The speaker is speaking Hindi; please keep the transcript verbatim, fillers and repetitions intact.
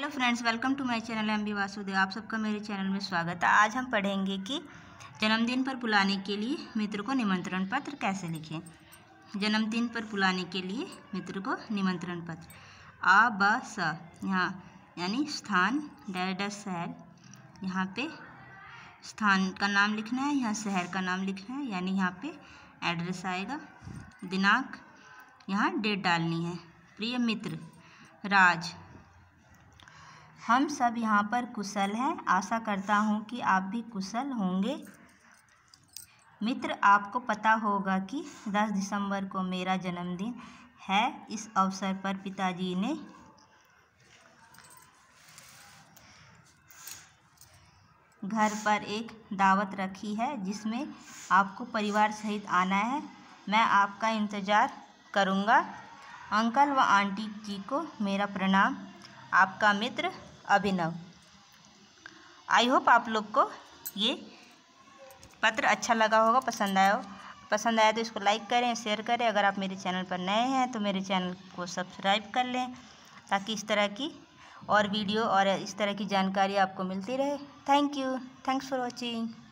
Hello friends, welcome to my channel M B Vasudev. आप सबका मेरे चैनल में स्वागत है। आज हम पढ़ेंगे कि जन्मदिन पर बुलाने के लिए मित्र को निमंत्रण पत्र कैसे लिखें। जन्मदिन पर बुलाने के लिए मित्र को निमंत्रण पत्र आ ब स, यहाँ यानी स्थान डैश डैश शहर, यहाँ पे स्थान का नाम लिखना है, यहाँ शहर का नाम लिखना है, यानी यहाँ पे एड्रेस आएगा। दिनांक यहाँ डेट डालनी है। प्रिय मित्र राज, हम सब यहाँ पर कुशल हैं। आशा करता हूँ कि आप भी कुशल होंगे। मित्र, आपको पता होगा कि दस दिसंबर को मेरा जन्मदिन है। इस अवसर पर पिताजी ने घर पर एक दावत रखी है जिसमें आपको परिवार सहित आना है। मैं आपका इंतज़ार करूँगा। अंकल व आंटी जी को मेरा प्रणाम। आपका मित्र अभिनव। आई होप आप लोग को ये पत्र अच्छा लगा होगा, पसंद आया हो। पसंद आया तो इसको लाइक करें, शेयर करें। अगर आप मेरे चैनल पर नए हैं तो मेरे चैनल को सब्सक्राइब कर लें ताकि इस तरह की और वीडियो और इस तरह की जानकारी आपको मिलती रहे। Thank you. Thanks for watching.